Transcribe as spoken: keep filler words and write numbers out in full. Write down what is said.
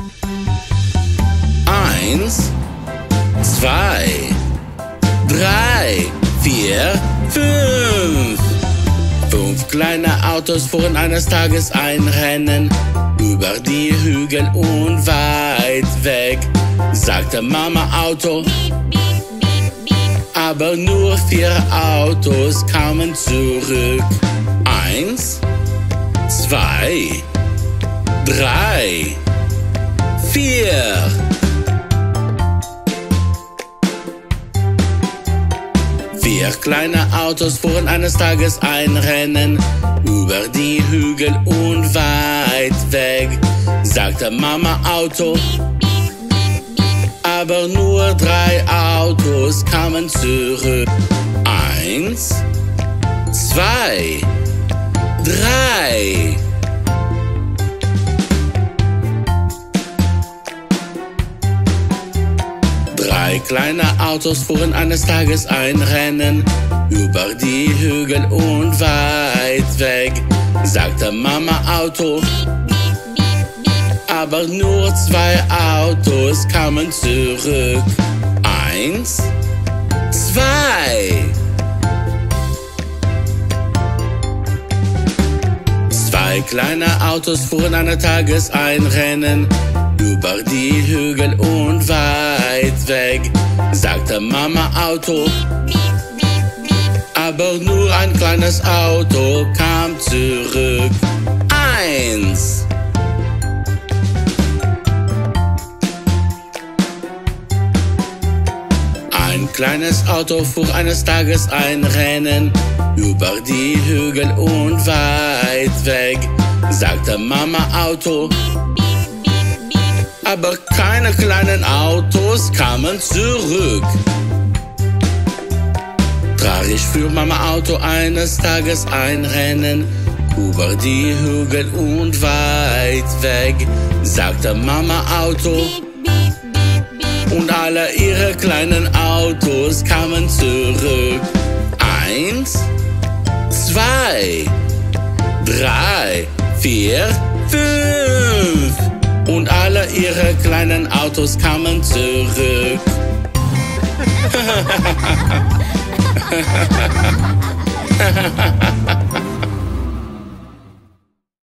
Eins, zwei, drei, vier, fünf. Fünf kleine Autos fuhren eines Tages ein Rennen über die Hügel und weit weg, sagte Mama Auto. Aber nur vier Autos kamen zurück. Eins, zwei, drei, vier. Vier kleine Autos fuhren eines Tages ein Rennen über die Hügel und weit weg, sagte Mama Auto. Aber nur drei Autos kamen zurück. Eins, zwei, drei. Drei kleine Autos fuhren eines Tages ein Rennen über die Hügel und weit weg, sagte Mama Auto. Aber nur zwei Autos kamen zurück. Eins, zwei. Zwei kleine Autos fuhren eines Tages ein Rennen über die Hügel und weit weg, sagte Mama Auto. Aber nur ein kleines Auto kam zurück. Eins. Ein kleines Auto fuhr eines Tages ein Rennen über die Hügel und weit weg, sagte Mama Auto. Aber keine kleinen Autos kamen zurück. Traurig fuhr Mama Auto eines Tages ein Rennen über die Hügel und weit weg, sagte Mama Auto. Und alle ihre kleinen Autos kamen zurück. Eins, zwei, drei, vier, fünf. Und alle ihre kleinen Autos kamen zurück.